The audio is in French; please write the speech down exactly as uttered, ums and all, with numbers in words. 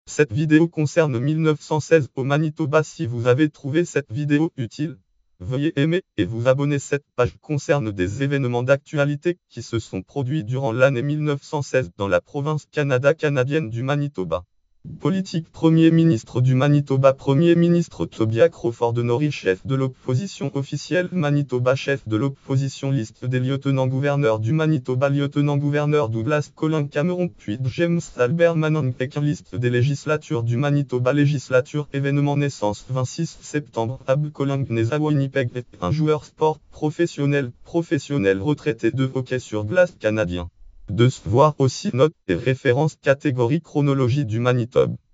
Cette vidéo concerne mille neuf cent seize au Manitoba. Si vous avez trouvé cette vidéo utile, veuillez aimer et vous abonner. Cette page concerne des événements d'actualité qui se sont produits durant l'année mille neuf cent seize dans la province Canada-canadienne du Manitoba. Politique. Premier ministre du Manitoba. Premier ministre Tobias Crawford-Norrie. Chef de l'opposition officielle Manitoba. Chef de l'opposition. Liste des lieutenants-gouverneurs du Manitoba. Lieutenant-gouverneur Douglas Colin Cameron. Puis James Albert Manonpek. Liste des législatures du Manitoba. Législature. Événement. Naissance vingt-six septembre. Ab Colin Gneza Winnipeg. Un joueur sport professionnel. Professionnel retraité de hockey sur glace canadien. De voir aussi notes et références. Catégorie chronologie du Manitoba.